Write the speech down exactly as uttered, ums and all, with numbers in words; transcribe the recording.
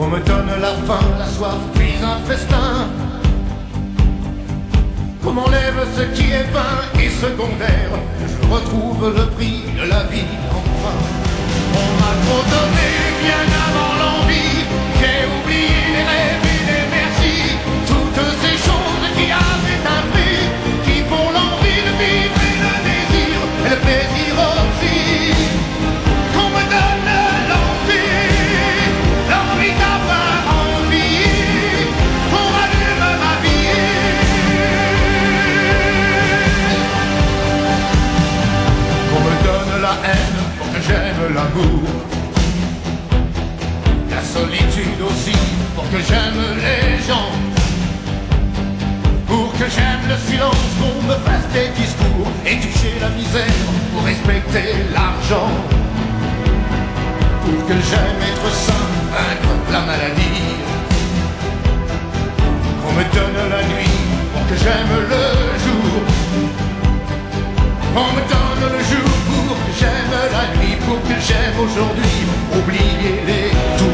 Qu'on me donne la faim, la soif, puis un festin. Qu'on m'enlève ce qui est vain et secondaire, que je retrouve le prix de la vie enfin. On m'a trop donné bien avant l'envie, j'ai oublié les rêves et les merci. Toutes ces choses qui avaient un prix, qui font l'envie de vivre et le désir, et le plaisir aussi. Qu'on me donne l'envie, l'envie d'avoir envie, qu'on rallume ma vie. Qu'on me donne la haine pour que j'aime l'amour, la solitude aussi pour que j'aime les gens, pour que j'aime le silence, qu'on me fasse des discours et toucher la misère pour respecter l'argent, pour que j'aime être sain, vaincre la maladie. Qu'on me donne la nuit pour que j'aime le jour, on me donne le jour pour que j'aime la nuit, pour que j'aime aujourd'hui, oublier les tours.